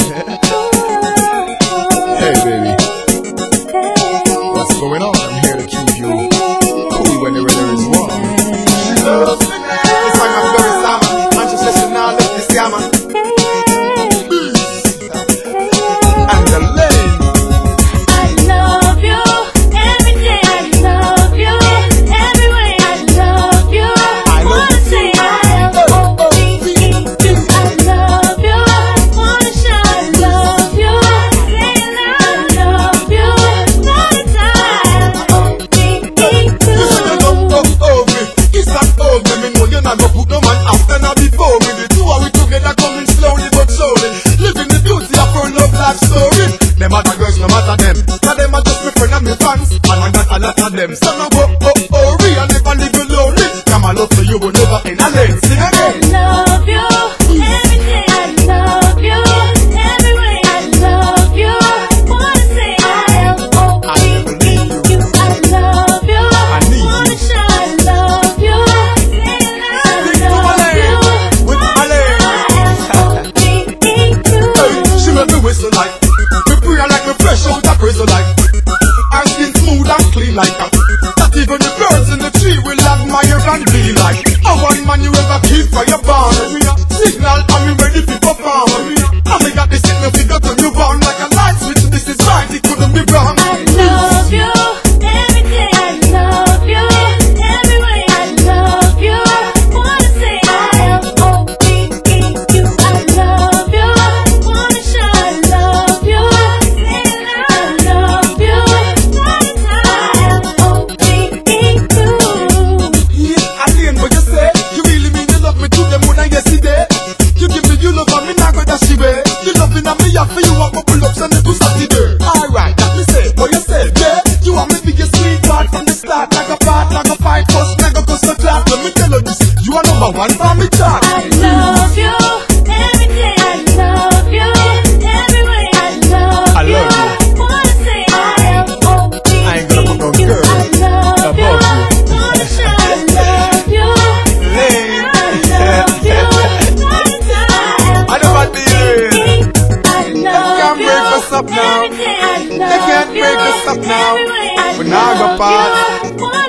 Hey baby, what's going on? I'm here to keep you cool when the weather is warm. It's like my very summer, and she says she now left the scammer. And the lane. I love you every day. I love you every way. I love you. I wanna say I love you. I love you. Wanna show I love you. Saying I love you all the time. It's not over, me know you're not gonna put no man after now before me. The two of we together coming slowly but surely, living the beauty of our love life story. Them other girls, no matter them, now them are just my friend and my fans, and I got a lot of them. So now go, real never live lonely. Come on, love for you will never end a lane. Sing again. I love you every day. I love you every way. I love you. Wanna say I love you. I love you. Wanna show I love you. Saying I love you. With my leg. Hey, she make me whistle like, me pray like me fresh out of prison like, her skin smooth and clean like that. That even the birds in the tree will admire and be like. I one man you ever keep for your barn. Signal and me ready to perform. And me got the signal figure to you born like a light switch. This is right, it couldn't be wrong. I love you every day. I love you every way. I love you. Wanna say I love you. I love you. Wanna show I love you. Saying I love you all the time. Yeah, at the end what you say, you really mean you love me to them more than yesterday. You give me you love and me not go dash away. You loving and me have for you want me pull up and to Saturday. Alright, that me say, what you say, yeah. You want me to be your sweetheart from the start, like a part, like a fight, first, like a custom clap. Let me tell you this, you are number one for me chart. I love you every day. I love you every way. I love you. Wanna say I love you. I ain't gonna put no girl I love you. above you. Wanna show I love you. Lane. I love you all the time. I know what the year. I love Can't break us up now. every day. I They can't love break us up now. every way. I We're not gonna love part. you. Wanna